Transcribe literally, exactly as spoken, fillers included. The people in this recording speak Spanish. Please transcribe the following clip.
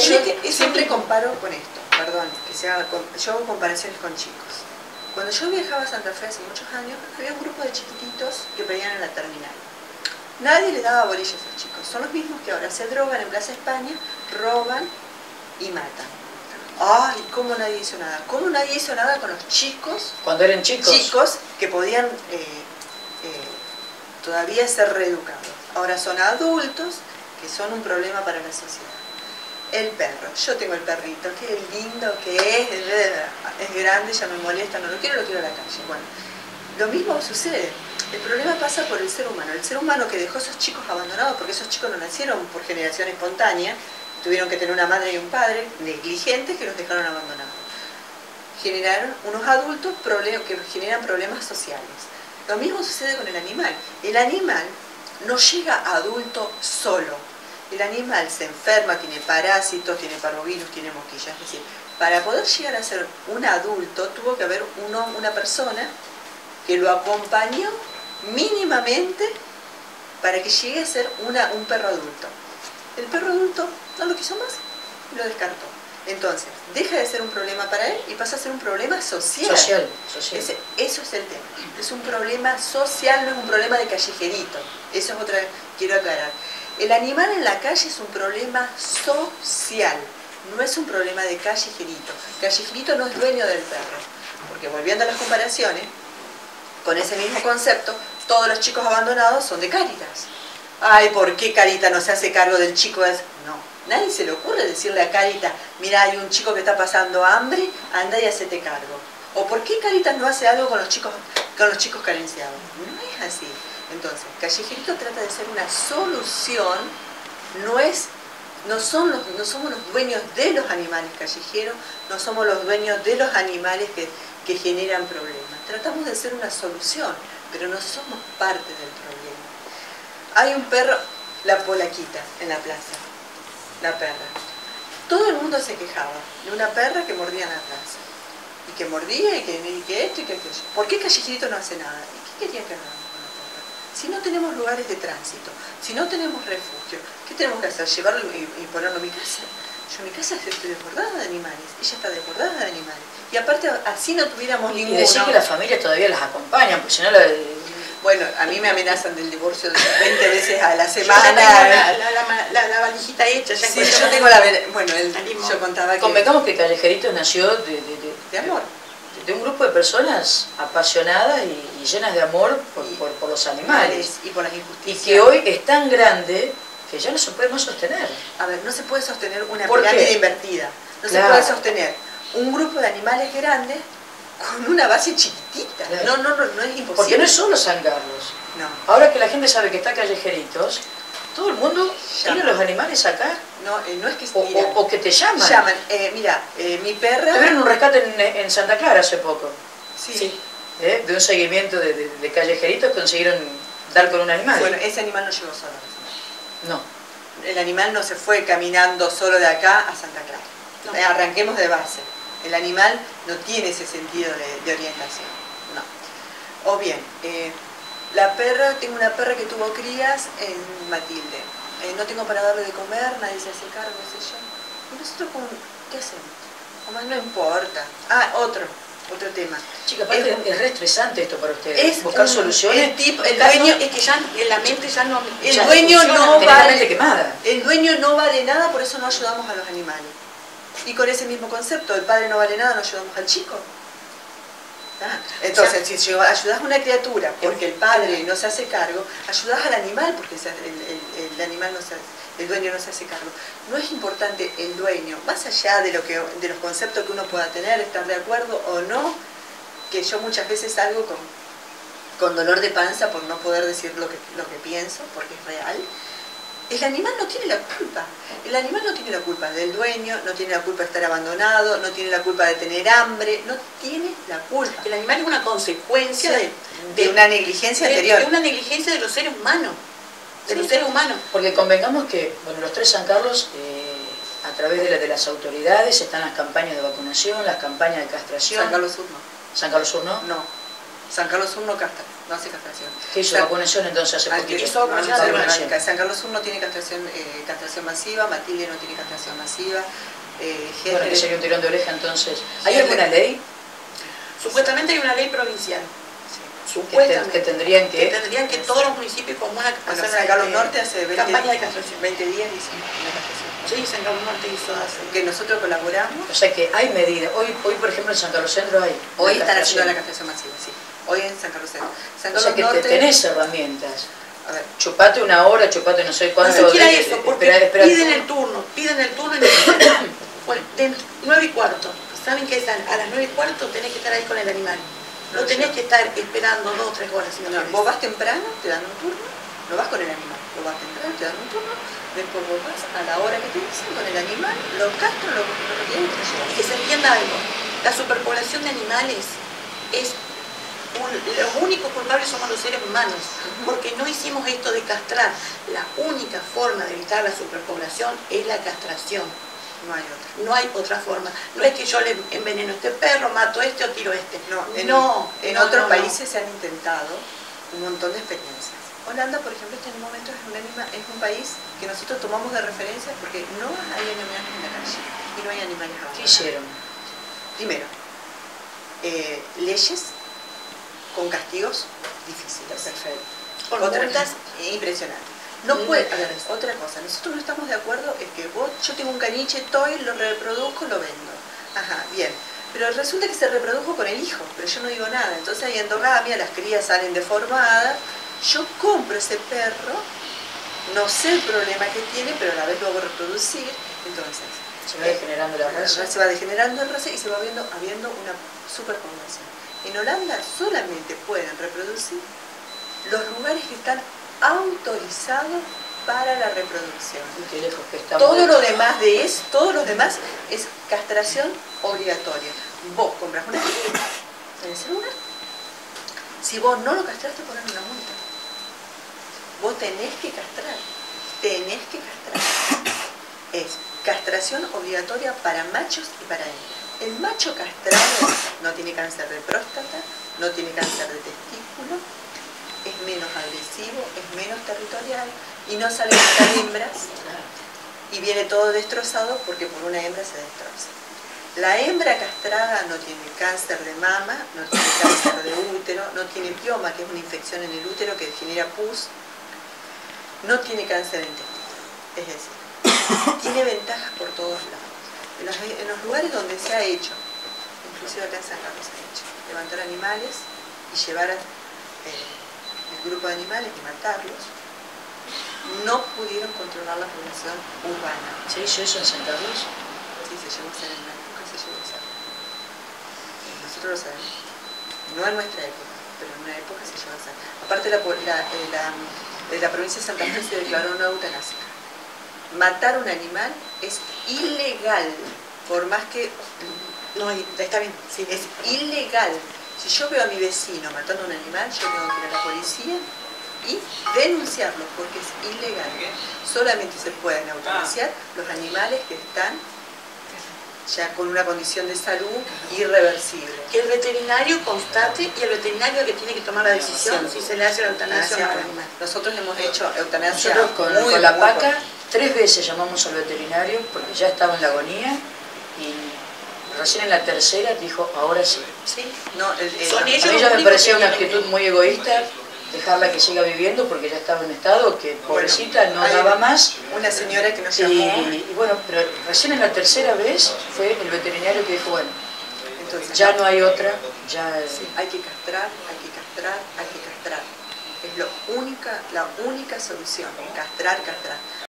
yo que siempre comparo con esto, perdón, que sea, yo hago comparaciones con chicos. Cuando yo viajaba a Santa Fe hace muchos años, había un grupo de chiquititos que pedían en la terminal. Nadie le daba bolilla a esos chicos. Son los mismos que ahora se drogan en Plaza España, roban y matan. Ay, ¿cómo nadie hizo nada? ¿Cómo nadie hizo nada con los chicos? Cuando eran chicos. Chicos que podían eh, eh, todavía ser reeducados. Ahora son adultos que son un problema para la sociedad. El perro, yo tengo el perrito, qué lindo que es, es grande, ya me molesta, no lo quiero, lo quiero a la calle. Bueno, lo mismo sucede. El problema pasa por el ser humano. El ser humano que dejó a esos chicos abandonados, porque esos chicos no nacieron por generación espontánea, tuvieron que tener una madre y un padre negligentes que los dejaron abandonados. Generaron unos adultos que generan problemas sociales. Lo mismo sucede con el animal. El animal no llega a adulto solo. El animal se enferma, tiene parásitos, tiene parvovirus, tiene mosquillas. Es decir, para poder llegar a ser un adulto, tuvo que haber uno, una persona que lo acompañó mínimamente para que llegue a ser una, un perro adulto. El perro adulto no lo quiso más y lo descartó. Entonces, deja de ser un problema para él y pasa a ser un problema social. Social, social. Ese, eso es el tema. Es un problema social, no es un problema de callejerito. Eso es otra, quiero aclarar. El animal en la calle es un problema social, no es un problema de callejerito. Callejerito no es dueño del perro, porque volviendo a las comparaciones, con ese mismo concepto, todos los chicos abandonados son de Cáritas. Ay, ¿por qué Cáritas no se hace cargo del chico? No, nadie se le ocurre decirle a Cáritas, mira, hay un chico que está pasando hambre, anda y hacete cargo. ¿O por qué Cáritas no hace algo con los chicos, con los chicos carenciados? No es así. Entonces, Callejerito trata de ser una solución, no, es, no, son los, no somos los dueños de los animales callejeros, no somos los dueños de los animales que, que generan problemas. Tratamos de ser una solución, pero no somos parte del problema. Hay un perro, la polaquita, en la plaza, la perra. Todo el mundo se quejaba de una perra que mordía en la plaza. Y que mordía, y que, y que esto, y que aquello. ¿Por qué Callejerito no hace nada? ¿Y qué quería que hagamos? Si no tenemos lugares de tránsito, si no tenemos refugio, ¿qué tenemos que hacer? ¿Llevarlo y, y ponerlo en mi casa? Yo en mi casa estoy desbordada de animales, ella está desbordada de animales. Y aparte, así no tuviéramos ninguno. Y decir que las familias todavía las acompañan, porque si no... La... Bueno, a mí me amenazan del divorcio veinte veces a la semana. Yo la, la, la, la, la valijita hecha. Ya sí, yo tengo la... Bueno, el, yo contaba que... Convengamos que Callejeritos nació de, de, de, de amor. De un grupo de personas apasionadas y, y llenas de amor por, y, por, por los animales. Y por las injusticias. Y que hoy es tan grande que ya no se puede más sostener. A ver, no se puede sostener una ¿Por pirámide qué? invertida. No Claro. se puede sostener un grupo de animales grandes con una base chiquitita. Claro. No, no, no, no es imposible. Porque no es solo San Carlos. No. Ahora que la gente sabe que está Callejeritos, todo el mundo tiene los animales acá. No, eh, no es que o, tiran. o, o que te llaman. Llaman. Eh, mira, eh, mi perra... Tuvieron un rescate en, en Santa Clara hace poco. Sí. Sí. ¿Eh? De un seguimiento de, de, de Callejeritos consiguieron dar con un animal. Bueno, ese animal no llegó solo. No. El animal no se fue caminando solo de acá a Santa Clara. No. Eh, arranquemos de base. El animal no tiene ese sentido de, de orientación. No. O bien, eh, la perra, tengo una perra que tuvo crías en Matilde. Eh, no tengo para darle de comer, nadie se hace cargo, qué sé yo. ¿Y nosotros cómo, qué hacemos? Además no importa. Ah, otro, otro tema. Chica, aparte es, es re estresante esto para ustedes. Es buscar un, soluciones. El, tipo, el dueño, es que ya en la mente ya no... El ya dueño funciona, no tenés la vale, mente quemada. El dueño no vale nada, por eso no ayudamos a los animales. Y con ese mismo concepto, el padre no vale nada, no ayudamos al chico. Ah, entonces, o sea, si ayudas a una criatura porque el padre no se hace cargo, ayudas al animal porque el, el, el animal no se hace, el dueño no se hace cargo. No es importante el dueño, más allá de, lo que, de los conceptos que uno pueda tener, estar de acuerdo o no, que yo muchas veces salgo con, con dolor de panza por no poder decir lo que, lo que pienso, porque es real. El animal no tiene la culpa. El animal no tiene la culpa del dueño, no tiene la culpa de estar abandonado, no tiene la culpa de tener hambre, no tiene la culpa. El animal es una consecuencia sí, de, de una negligencia de, anterior. De una negligencia de los seres humanos. De sí. los seres humanos. Porque convengamos que, bueno, los tres San Carlos, eh, a través de, la, de las autoridades, están las campañas de vacunación, las campañas de castración. San Carlos Sur no. ¿San Carlos Sur no? No. San Carlos Sur no castra, no hace castración. ¿Qué hizo San- vacunación entonces hace Ah, poquito? hizo vacunación Ah, hace vacunación. vacunación. San Carlos Sur no tiene castración, eh, castración masiva, Matilde no tiene castración masiva. Eh, Bueno, que Gesell- sería un tirón de oreja entonces. ¿Hay Sí, alguna le- ley Supuestamente hay una ley provincial. sí. que, te- Supuestamente. que tendrían Que que... tendrían que todos los municipios y comunas Bueno, hacer San Carlos este, Norte hace veinte, campaña de castración. veinte días hizo una castración. Sí, San Carlos Norte hizo hace. Que nosotros colaboramos. O sea que hay medidas. Hoy, hoy por ejemplo, en San Carlos Centro hay. Hoy una están haciendo la castración. castración masiva, sí. Hoy en San Carlos Centro. San O Carlos sea que te- Norte. tenés herramientas. A ver, Chupate una hora, chupate no sé Ni cuánto. siquiera de- eso, de- porque espera- espera piden turno. el turno, piden el turno y me dicen, bueno, de nueve y cuarto. ¿Saben qué es? A las nueve y cuarto tenés que estar ahí con el animal. No No, tenés yo- que estar esperando dos o tres horas. Si no no, querés. vos vas temprano, te dan un turno, no vas con el animal, vos vas temprano, te dan un turno, después vos vas a la hora que te dicen con el animal, lo castran, lo, lo retiran y te lo llevan. Y que se entienda algo, la superpoblación de animales es un- los únicos culpables somos los seres humanos, porque no hicimos esto de castrar. La única forma de evitar la superpoblación es la castración. No hay otra. No hay otra forma. No es que yo le enveneno a este perro, mato a este o tiro a este. No, en, no, en no, otros no, no. países se han intentado un montón de experiencias. Holanda, por ejemplo, este en un momento es un, anima- es un país que nosotros tomamos de referencia porque no hay animales en la calle y no hay animales ¿Qué abandonados. hicieron? Primero, eh, leyes con castigos difíciles. Perfecto. Con Otra- multas. impresionante. No Muy puede, a caras. ver, otra cosa, nosotros no estamos de acuerdo en que vos, yo tengo un caniche toy, lo reproduzco, lo vendo. Ajá, bien. Pero resulta que se reprodujo con el hijo, pero yo no digo nada. Entonces hay endogamia, las crías salen deformadas. Yo compro ese perro, no sé el problema que tiene, pero a la vez lo hago reproducir. Entonces, Se va degenerando la raza. se va degenerando el raza y se va viendo, habiendo una superpoblación. En Holanda solamente pueden reproducir los lugares que están autorizados para la reproducción. Uy, qué lejos que estamos. Todo de- lo demás de eso, todo lo demás es castración obligatoria. Vos compras una clínica en ese lugar. Si vos no lo castraste, ponen una multa. Vos tenés que castrar. Tenés que castrar. Es castración obligatoria para machos y para hembras. El macho castrado no tiene cáncer de próstata, no tiene cáncer de testículo, es menos agresivo, es menos territorial y no sale buscar hembras y viene todo destrozado porque por una hembra se destroza. La hembra castrada no tiene cáncer de mama, no tiene cáncer de útero, no tiene pioma, que es una infección en el útero que genera pus, no tiene cáncer de intestino. Es decir, tiene ventajas por todos lados. En los, en los lugares donde se ha hecho, inclusive acá en San Carlos se ha hecho, levantar animales y llevar a, eh, el grupo de animales y matarlos, no pudieron controlar la población urbana. ¿Se hizo eso en San Carlos? Sí, se llevó a hacer en una época, se llevó a hacer. Nosotros lo sabemos. No en nuestra época, pero en una época se llevó a hacer. Aparte, la, la, eh, la, eh, la provincia de Santa Fe se declaró una eutanásica. Matar un animal es ilegal, por más que No, y- está bien. Sí, es ilegal. Si yo veo a mi vecino matando a un animal, yo tengo que ir a la policía y denunciarlo, porque es ilegal. Solamente se pueden eutanasiar los animales que están ya con una condición de salud irreversible. Que el veterinario constate y el veterinario que tiene que tomar la decisión Sí. si se le hace la eutanasia o no al Eutanasia, animal. Nosotros hemos hecho eutanasia Nosotros con, muy, con la muy paca poco. tres veces llamamos al veterinario porque ya estaba en la agonía y recién en la tercera dijo, ahora sí. Sí. No, el- el- Son A ellos mí los ya me únicos parecía que una tienen actitud muy egoísta dejarla que siga viviendo porque ya estaba en estado que pobrecita no hay daba más. Una señora que nos Y, llamó, y bueno, pero recién en la tercera vez fue el veterinario que dijo, bueno, entonces ya no hay otra, ya... hay que castrar, hay que castrar, hay que castrar. Es lo única, la única solución, castrar, castrar.